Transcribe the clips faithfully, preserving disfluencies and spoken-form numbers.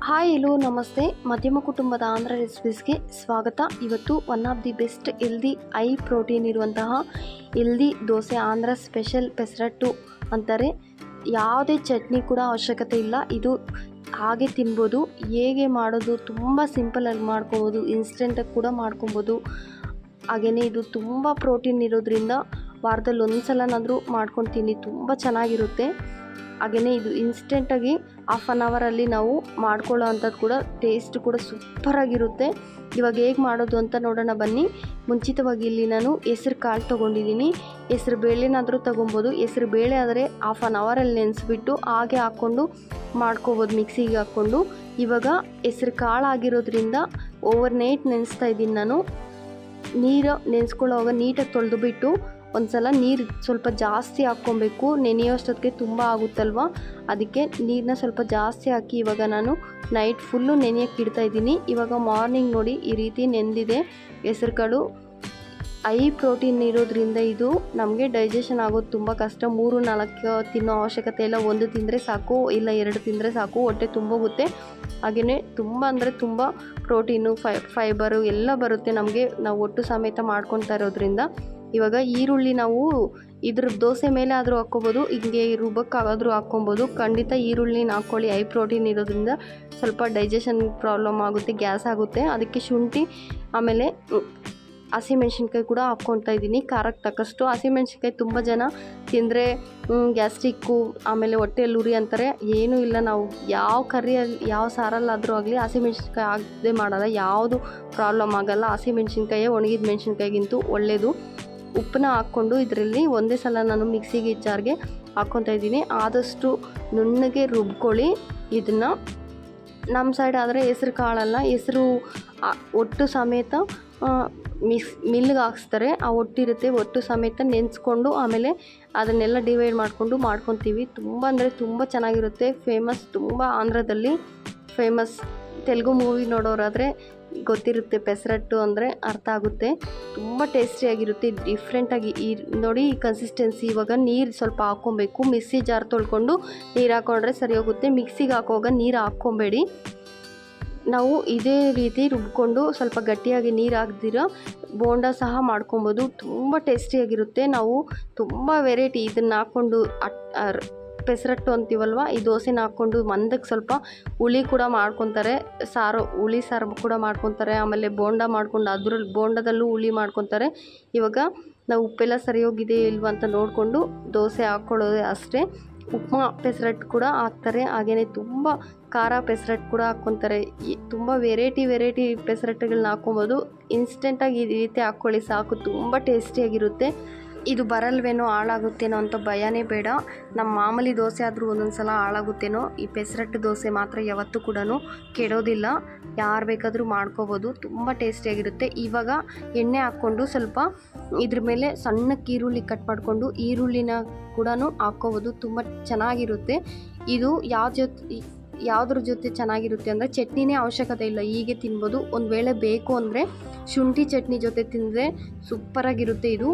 Hi hello ನಮಸ್ತೆ. ಮಧ್ಯಮ ಕುಟುಂಬದ ಆಂಧ್ರ ರೆಸಿಪೀಸ್ಗೆ ಸ್ವಾಗತ. ಇವತ್ತು one of the best healthy high protein ಇರುವಂತಹ ಹೆಲ್ದಿ ದೋಸೆ, ಆಂಧ್ರ ಸ್ಪೆಷಲ್ ಪೆಸರಟ್ಟು ಅಂತಾರೆ. ಯಾವುದೇ ಚಟ್ನಿ ಕೂಡ ಅವಶ್ಯಕತೆ ಇಲ್ಲ, ಇದು ಹಾಗೆ ತಿನ್ಬೋದು. ಹೇಗೆ ಮಾಡೋದು, ತುಂಬ ಸಿಂಪಲಾಗಿ ಮಾಡ್ಕೊಬೋದು, ಇನ್ಸ್ಟೆಂಟಾಗಿ ಕೂಡ ಮಾಡ್ಕೊಬೋದು. ಹಾಗೆಯೇ ಇದು ತುಂಬ ಪ್ರೋಟೀನ್ ಇರೋದ್ರಿಂದ ವಾರದಲ್ಲಿ ಒಂದು ಸಲನಾದರೂ ಮಾಡ್ಕೊಂಡು ತಿನ್ನಿ, ತುಂಬ ಚೆನ್ನಾಗಿರುತ್ತೆ. ಹಾಗೆಯೇ ಇದು ಇನ್ಸ್ಟೆಂಟಾಗಿ ಹಾಫ್ ಆನ್ ಅವರಲ್ಲಿ ನಾವು ಮಾಡ್ಕೊಳ್ಳೋ ಅಂಥದ್ದು ಕೂಡ ಟೇಸ್ಟ್ ಕೂಡ ಸೂಪರಾಗಿರುತ್ತೆ. ಇವಾಗ ಹೇಗೆ ಮಾಡೋದು ಅಂತ ನೋಡೋಣ ಬನ್ನಿ. ಮುಂಚಿತವಾಗಿ ಇಲ್ಲಿ ನಾನು ಹೆಸ್ರು ಕಾಳು ತೊಗೊಂಡಿದ್ದೀನಿ. ಹೆಸ್ರು ಬೇಳೆನಾದರೂ ತೊಗೊಬೋದು. ಹೆಸ್ರು ಬೇಳೆ ಆದರೆ ಹಾಫ್ ಆನ್ ಅವರಲ್ಲಿ ನೆನೆಸ್ಬಿಟ್ಟು ಹಾಗೆ ಹಾಕ್ಕೊಂಡು ಮಾಡ್ಕೋಬೋದು, ಮಿಕ್ಸಿಗೆ ಹಾಕ್ಕೊಂಡು. ಇವಾಗ ಹೆಸ್ರು ಕಾಳು ಆಗಿರೋದ್ರಿಂದ ಓವರ್ ನೈಟ್ ನೆನೆಸ್ತಾ ಇದ್ದೀನಿ ನಾನು. ನೀರು ನೆನೆಸ್ಕೊಳ್ಳೋವಾಗ ನೀಟಾಗಿ ತೊಳೆದು ಬಿಟ್ಟು ಒಂದು ಸಲ ನೀರು ಸ್ವಲ್ಪ ಜಾಸ್ತಿ ಹಾಕ್ಕೊಬೇಕು. ನೆನೆಯೋಷ್ಟೊತ್ತಿಗೆ ತುಂಬ ಆಗುತ್ತಲ್ವ, ಅದಕ್ಕೆ ನೀರನ್ನ ಸ್ವಲ್ಪ ಜಾಸ್ತಿ ಹಾಕಿ ಇವಾಗ ನಾನು ನೈಟ್ ಫುಲ್ಲು ನೆನೆಯೋಕ್ಕೆ ಇಡ್ತಾಯಿದ್ದೀನಿ. ಇವಾಗ ಮಾರ್ನಿಂಗ್ ನೋಡಿ ಈ ರೀತಿ ನೆಂದಿದೆ. ಹೆಸರು ಕಾಳು ಹೈ ಪ್ರೋಟೀನ್ ಇರೋದ್ರಿಂದ ಇದು ನಮಗೆ ಡೈಜೆಷನ್ ಆಗೋದು ತುಂಬ ಕಷ್ಟ. ಮೂರು ನಾಲ್ಕು ತಿನ್ನೋ ಅವಶ್ಯಕತೆ ಇಲ್ಲ, ಒಂದು ತಿಂದರೆ ಸಾಕು, ಇಲ್ಲ ಎರಡು ತಿಂದರೆ ಸಾಕು, ಹೊಟ್ಟೆ ತುಂಬೋಗುತ್ತೆ. ಹಾಗೆಯೇ ತುಂಬ ಅಂದರೆ ತುಂಬ ಪ್ರೋಟೀನು, ಫೈ ಫೈಬರು ಎಲ್ಲ ಬರುತ್ತೆ ನಮಗೆ, ನಾವು ಒಟ್ಟು ಸಮೇತ ಮಾಡ್ಕೊತಾ ಇರೋದ್ರಿಂದ. ಇವಾಗ ಈರುಳ್ಳಿ ನಾವು ಇದ್ರ ದೋಸೆ ಮೇಲೆ ಆದರೂ ಹಾಕ್ಕೊಬೋದು, ಹಿಂಗೆ ರುಬ್ಬಕ್ಕಾಗಾದರೂ ಹಾಕ್ಕೊಬೋದು. ಖಂಡಿತ ಈರುಳ್ಳಿನ ಹಾಕ್ಕೊಳ್ಳಿ, ಹೈ ಪ್ರೋಟೀನ್ ಇರೋದ್ರಿಂದ ಸ್ವಲ್ಪ ಡೈಜೆಷನ್ ಪ್ರಾಬ್ಲಮ್ ಆಗುತ್ತೆ, ಗ್ಯಾಸ್ ಆಗುತ್ತೆ. ಅದಕ್ಕೆ ಶುಂಠಿ ಆಮೇಲೆ ಹಸಿಮೆಣ್ಸಿನ್ಕಾಯಿ ಕೂಡ ಹಾಕ್ಕೊತಾ ಇದ್ದೀನಿ, ಖಾರಕ್ಕೆ ತಕ್ಕಷ್ಟು. ಹಸಿಮೆಣ್ಸಿನ್ಕಾಯಿ ತುಂಬ ಜನ ತಿಂದರೆ ಗ್ಯಾಸ್ಟ್ರಿಕ್ಕು ಆಮೇಲೆ ಹೊಟ್ಟೆಯಲ್ಲಿ ಉರಿ ಅಂತಾರೆ. ಏನೂ ಇಲ್ಲ, ನಾವು ಯಾವ ಕರಿಯಲ್ಲಿ ಯಾವ ಸಾರಲ್ಲಾದರೂ ಆಗಲಿ ಹಸಿಮೆಣ್ಸಿನ್ಕಾಯಿ ಆಗದೆ ಮಾಡೋಲ್ಲ, ಯಾವುದು ಪ್ರಾಬ್ಲಮ್ ಆಗೋಲ್ಲ. ಹಸಿಮೆಣ್ಸಿನ್ಕಾಯೇ ಒಣಗಿದ ಮೆಣಸಿನ್ಕಾಯಿಗಿಂತೂ ಒಳ್ಳೆಯದು. ಉಪ್ಪನ್ನ ಹಾಕ್ಕೊಂಡು ಇದರಲ್ಲಿ ಒಂದೇ ಸಲ ನಾನು ಮಿಕ್ಸಿಗೆ ಜಾರ್ಗೆ ಹಾಕ್ಕೊತಾ ಇದ್ದೀನಿ. ಆದಷ್ಟು ನುಣ್ಣಗೆ ರುಬ್ಕೊಳ್ಳಿ ಇದನ್ನು. ನಮ್ಮ ಸೈಡ್ ಆದರೆ ಹೆಸ್ರು ಕಾಳಲ್ಲ, ಹೆಸ್ರು ಒಟ್ಟು ಸಮೇತ ಮಿಕ್ಸ್ ಮಿಲ್ಗೆ ಹಾಕ್ಸ್ತಾರೆ. ಆ ಒಟ್ಟಿರುತ್ತೆ, ಒಟ್ಟು ಸಮೇತ ನೆನೆಸ್ಕೊಂಡು ಆಮೇಲೆ ಅದನ್ನೆಲ್ಲ ಡಿವೈಡ್ ಮಾಡಿಕೊಂಡು ಮಾಡ್ಕೊತೀವಿ. ತುಂಬ ಅಂದರೆ ತುಂಬ ಚೆನ್ನಾಗಿರುತ್ತೆ. ಫೇಮಸ್, ತುಂಬ ಆಂಧ್ರದಲ್ಲಿ ಫೇಮಸ್. ತೆಲುಗು ಮೂವಿ ನೋಡೋರಾದರೆ ಗೊತ್ತಿರುತ್ತೆ, ಪೆಸರಟ್ಟು ಅಂದರೆ ಅರ್ಥ ಆಗುತ್ತೆ. ತುಂಬ ಟೇಸ್ಟಿಯಾಗಿರುತ್ತೆ, ಡಿಫ್ರೆಂಟಾಗಿ. ಈ ನೋಡಿ ಈ ಕನ್ಸಿಸ್ಟೆನ್ಸಿ. ಇವಾಗ ನೀರು ಸ್ವಲ್ಪ ಹಾಕ್ಕೊಬೇಕು. ಮಿಕ್ಸಿ ಜಾರ್ ತೊಳ್ಕೊಂಡು ನೀರು ಹಾಕ್ಕೊಂಡ್ರೆ ಸರಿ ಹೋಗುತ್ತೆ. ಮಿಕ್ಸಿಗೆ ಹಾಕುವಾಗ ನೀರು ಹಾಕ್ಕೊಬೇಡಿ. ನಾವು ಇದೇ ರೀತಿ ರುಬ್ಕೊಂಡು ಸ್ವಲ್ಪ ಗಟ್ಟಿಯಾಗಿ ನೀರು ಹಾಕ್ದಿರ ಬೋಂಡ ಸಹ ಮಾಡ್ಕೊಬೋದು, ತುಂಬ ಟೇಸ್ಟಿಯಾಗಿರುತ್ತೆ. ನಾವು ತುಂಬ ವೆರೈಟಿ ಇದನ್ನು ಹಾಕ್ಕೊಂಡು ಅಟ್ ಪೆಸರಟ್ಟು ಅಂತೀವಲ್ವ, ಈ ದೋಸೆನ ಹಾಕ್ಕೊಂಡು ಮಂದಕ್ಕೆ ಸ್ವಲ್ಪ ಹುಳಿ ಕೂಡ ಮಾಡ್ಕೊತಾರೆ, ಸಾರು ಹುಳಿ ಸಾರು ಕೂಡ ಮಾಡ್ಕೊತಾರೆ. ಆಮೇಲೆ ಬೋಂಡ ಮಾಡ್ಕೊಂಡು ಅದ್ರಲ್ಲಿ ಬೋಂಡದಲ್ಲೂ ಹುಳಿ ಮಾಡ್ಕೊತಾರೆ. ಇವಾಗ ನಾವು ಉಪ್ಪೆಲ್ಲ ಸರಿ ಹೋಗಿದೆ ಇಲ್ವ ಅಂತ ನೋಡಿಕೊಂಡು ದೋಸೆ ಹಾಕ್ಕೊಳ್ಳೋದೇ ಅಷ್ಟೇ. ಉಪ್ಮಾ ಪೆಸರಟ್ಟು ಕೂಡ ಹಾಕ್ತಾರೆ, ಹಾಗೆಯೇ ತುಂಬ ಖಾರ ಪೆಸರಟ್ಟು ಕೂಡ ಹಾಕ್ಕೊತಾರೆ. ತುಂಬ ವೆರೈಟಿ ವೆರೈಟಿ ಪೆಸರಟ್ಟುಗಳನ್ನ ಹಾಕ್ಕೊಬೋದು. ಇನ್ಸ್ಟೆಂಟಾಗಿ ಈ ರೀತಿ ಹಾಕ್ಕೊಳ್ಳಿ ಸಾಕು, ತುಂಬ ಟೇಸ್ಟಿಯಾಗಿರುತ್ತೆ. ಇದು ಬರಲ್ವೇನೋ, ಹಾಳಾಗುತ್ತೇನೋ ಅಂತ ಭಯನೇ ಬೇಡ. ನಮ್ಮ ಮಾಮೂಲಿ ದೋಸೆ ಆದರೂ ಒಂದೊಂದು ಸಲ ಹಾಳಾಗುತ್ತೇನೋ, ಈ ಪೆಸರಟ್ಟು ದೋಸೆ ಮಾತ್ರ ಯಾವತ್ತೂ ಕೂಡ ಕೆಡೋದಿಲ್ಲ. ಯಾರು ಬೇಕಾದರೂ ಮಾಡ್ಕೋಬೋದು, ತುಂಬ ಟೇಸ್ಟಿಯಾಗಿರುತ್ತೆ. ಇವಾಗ ಎಣ್ಣೆ ಹಾಕ್ಕೊಂಡು ಸ್ವಲ್ಪ ಇದ್ರ ಮೇಲೆ ಸಣ್ಣಕ್ಕೆ ಈರುಳ್ಳಿ ಕಟ್ ಮಾಡಿಕೊಂಡು ಈರುಳ್ಳಿನ ಕೂಡ ಹಾಕ್ಕೋಬೋದು, ತುಂಬ ಚೆನ್ನಾಗಿರುತ್ತೆ. ಇದು ಯಾವ ಜೊತೆ ಯಾವುದ್ರ ಜೊತೆ ಚೆನ್ನಾಗಿರುತ್ತೆ ಅಂದರೆ ಚಟ್ನಿನೇ ಅವಶ್ಯಕತೆ ಇಲ್ಲ, ಹೀಗೆ ತಿನ್ಬೋದು. ಒಂದು ವೇಳೆ ಬೇಕು ಅಂದರೆ ಶುಂಠಿ ಚಟ್ನಿ ಜೊತೆ ತಿಂದರೆ ಸೂಪರಾಗಿರುತ್ತೆ ಇದು.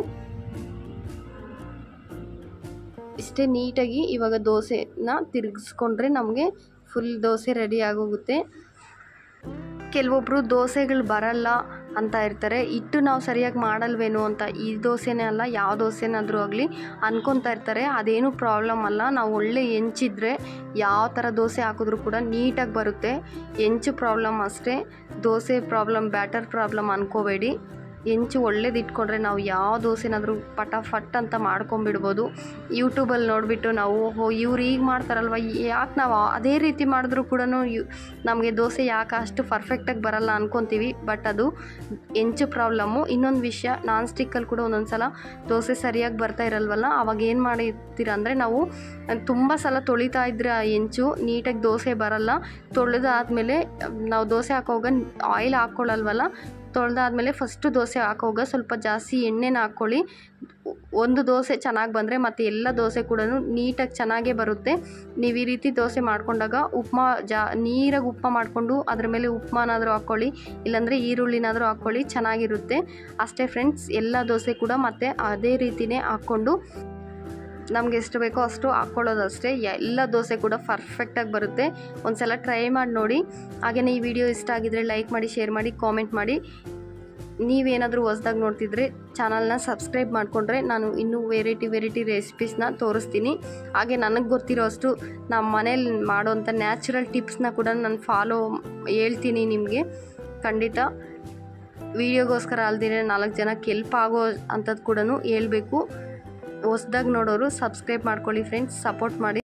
ಇಷ್ಟೇ ನೀಟಾಗಿ ಇವಾಗ ದೋಸೆನ ತಿರುಗಿಸ್ಕೊಂಡ್ರೆ ನಮಗೆ ಫುಲ್ ದೋಸೆ ರೆಡಿ ಆಗೋಗುತ್ತೆ. ಕೆಲವೊಬ್ಬರು ದೋಸೆಗಳು ಬರಲ್ಲ ಅಂತ ಇರ್ತಾರೆ, ಹಿಟ್ಟು ನಾವು ಸರಿಯಾಗಿ ಮಾಡಲ್ವೇನೋ ಅಂತ. ಈ ದೋಸೆನೇ ಅಲ್ಲ, ಯಾವ ದೋಸೆನಾದರೂ ಆಗಲಿ ಅನ್ಕೊತಾ ಇರ್ತಾರೆ. ಅದೇನು ಪ್ರಾಬ್ಲಮ್ ಅಲ್ಲ. ನಾವು ಒಳ್ಳೆ ಹೆಂಚಿದ್ರೆ ಯಾವ ಥರ ದೋಸೆ ಹಾಕಿದ್ರೂ ಕೂಡ ನೀಟಾಗಿ ಬರುತ್ತೆ. ಹೆಂಚು ಪ್ರಾಬ್ಲಮ್ ಅಷ್ಟೇ, ದೋಸೆ ಪ್ರಾಬ್ಲಮ್, ಬ್ಯಾಟರ್ ಪ್ರಾಬ್ಲಮ್ ಅನ್ಕೋಬೇಡಿ. ಹೆಂಚು ಒಳ್ಳೇದು ಇಟ್ಕೊಂಡ್ರೆ ನಾವು ಯಾವ ದೋಸೆನಾದರೂ ಪಟಾಫಟ್ ಅಂತ ಮಾಡ್ಕೊಂಬಿಡ್ಬೋದು. ಯೂಟ್ಯೂಬಲ್ಲಿ ನೋಡಿಬಿಟ್ಟು ನಾವು ಓಹೋ ಇವ್ರು ಈಗ ಮಾಡ್ತಾರಲ್ವ, ಯಾಕೆ ನಾವು ಅದೇ ರೀತಿ ಮಾಡಿದ್ರೂ ಕೂಡ ಯು ನಮಗೆ ದೋಸೆ ಯಾಕೆ ಅಷ್ಟು ಪರ್ಫೆಕ್ಟಾಗಿ ಬರಲ್ಲ ಅಂದ್ಕೊತೀವಿ. ಬಟ್ ಅದು ಹೆಂಚು ಪ್ರಾಬ್ಲಮ್ಮು. ಇನ್ನೊಂದು ವಿಷಯ, ನಾನ್ ಸ್ಟಿಕ್ಕಲ್ಲಿ ಕೂಡ ಒಂದೊಂದು ಸಲ ದೋಸೆ ಸರಿಯಾಗಿ ಬರ್ತಾ ಇರಲ್ವಲ್ಲ, ಅವಾಗ ಏನು ಮಾಡಿರ್ತೀರ ಅಂದರೆ ನಾವು ತುಂಬ ಸಲ ತೊಳಿತಾ ಇದ್ರೆ ಆ ಹೆಂಚು ನೀಟಾಗಿ ದೋಸೆ ಬರಲ್ಲ. ತೊಳೆದಾದ್ಮೇಲೆ ನಾವು ದೋಸೆ ಹಾಕೋವಾಗ ಆಯಿಲ್ ಹಾಕ್ಕೊಳ್ಳಲ್ವಲ್ಲ, ತೊಳೆದಾದ್ಮೇಲೆ ಫಸ್ಟು ದೋಸೆ ಹಾಕೋವಾಗ ಸ್ವಲ್ಪ ಜಾಸ್ತಿ ಎಣ್ಣೆನ ಹಾಕ್ಕೊಳ್ಳಿ. ಒಂದು ದೋಸೆ ಚೆನ್ನಾಗಿ ಬಂದರೆ ಮತ್ತು ಎಲ್ಲ ದೋಸೆ ಕೂಡ ನೀಟಾಗಿ ಚೆನ್ನಾಗೇ ಬರುತ್ತೆ. ನೀವು ಈ ರೀತಿ ದೋಸೆ ಮಾಡ್ಕೊಂಡಾಗ ಉಪ್ಮಾ ಜಾ ನೀರಾಗಿ ಉಪ್ಮಾ ಮಾಡಿಕೊಂಡು ಅದ್ರ ಮೇಲೆ ಉಪ್ಮಾನಾದರೂ ಹಾಕ್ಕೊಳ್ಳಿ, ಇಲ್ಲಾಂದರೆ ಈರುಳ್ಳಿನಾದರೂ ಹಾಕ್ಕೊಳ್ಳಿ, ಚೆನ್ನಾಗಿರುತ್ತೆ. ಅಷ್ಟೇ ಫ್ರೆಂಡ್ಸ್, ಎಲ್ಲ ದೋಸೆ ಕೂಡ ಮತ್ತೆ ಅದೇ ರೀತಿಯೇ ಹಾಕ್ಕೊಂಡು ನಮ್ಗೆ ಎಷ್ಟು ಬೇಕೋ ಅಷ್ಟು ಹಾಕ್ಕೊಳ್ಳೋದು ಅಷ್ಟೇ. ಎಲ್ಲ ದೋಸೆ ಕೂಡ ಪರ್ಫೆಕ್ಟಾಗಿ ಬರುತ್ತೆ. ಒಂದು ಸಲ ಟ್ರೈ ಮಾಡಿ ನೋಡಿ. ಹಾಗೆಯೇ ಈ ವಿಡಿಯೋ ಇಷ್ಟ ಆಗಿದರೆ ಲೈಕ್ ಮಾಡಿ, ಶೇರ್ ಮಾಡಿ, ಕಾಮೆಂಟ್ ಮಾಡಿ. ನೀವೇನಾದರೂ ಹೊಸ್ದಾಗಿ ನೋಡ್ತಿದ್ರೆ ಚಾನಲ್ನ ಸಬ್ಸ್ಕ್ರೈಬ್ ಮಾಡಿಕೊಂಡ್ರೆ ನಾನು ಇನ್ನೂ ವೆರೈಟಿ ವೆರೈಟಿ ರೆಸಿಪೀಸ್ನ ತೋರಿಸ್ತೀನಿ. ಹಾಗೆ ನನಗೆ ಗೊತ್ತಿರೋ ಅಷ್ಟು ನಮ್ಮ ಮನೇಲಿ ಮಾಡೋವಂಥ ನ್ಯಾಚುರಲ್ ಟಿಪ್ಸ್ನ ಕೂಡ ನಾನು ಫಾಲೋ ಹೇಳ್ತೀನಿ ನಿಮಗೆ. ಖಂಡಿತ ವಿಡಿಯೋಗೋಸ್ಕರ ಅಲ್ದಿರ ನಾಲ್ಕು ಜನಕ್ಕೆ ಹೆಲ್ಪ್ ಆಗೋ ಅಂಥದ್ದು ಕೂಡ ಹೇಳಬೇಕು. ಹೊಸ್ದಾಗಿ ನೋಡೋರು ಸಬ್ಸ್ಕ್ರೈಬ್ ಮಾಡ್ಕೊಳ್ಳಿ ಫ್ರೆಂಡ್ಸ್, ಸಪೋರ್ಟ್ ಮಾಡಿ.